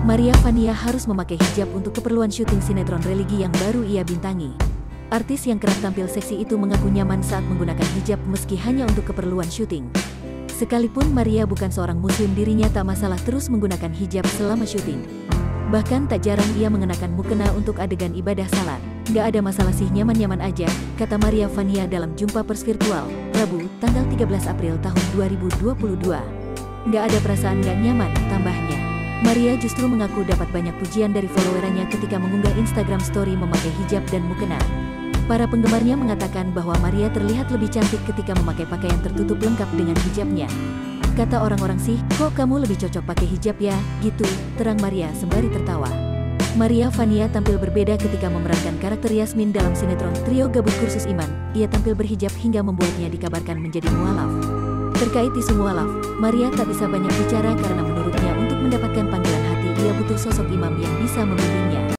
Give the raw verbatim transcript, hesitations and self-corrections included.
Maria Vania harus memakai hijab untuk keperluan syuting sinetron religi yang baru ia bintangi. Artis yang kerap tampil seksi itu mengaku nyaman saat menggunakan hijab meski hanya untuk keperluan syuting. Sekalipun Maria bukan seorang muslim, dirinya tak masalah terus menggunakan hijab selama syuting. Bahkan tak jarang ia mengenakan mukena untuk adegan ibadah salat. Gak ada masalah sih, nyaman-nyaman aja, kata Maria Vania dalam jumpa pers virtual, Rabu, tanggal tiga belas April tahun dua ribu dua puluh dua. Gak ada perasaan gak nyaman, tambahnya. Maria justru mengaku dapat banyak pujian dari followerannya ketika mengunggah Instagram story memakai hijab dan mukena. Para penggemarnya mengatakan bahwa Maria terlihat lebih cantik ketika memakai pakaian tertutup lengkap dengan hijabnya. Kata orang-orang sih, kok kamu lebih cocok pakai hijab ya, gitu, terang Maria sembari tertawa. Maria Vania tampil berbeda ketika memerankan karakter Yasmin dalam sinetron trio Gabut Kursus Iman. Ia tampil berhijab hingga membuatnya dikabarkan menjadi mualaf. Terkait isu mualaf, Maria tak bisa banyak bicara karena menurutnya untuk mendapatkan panggilan hati ia butuh sosok imam yang bisa membimbingnya.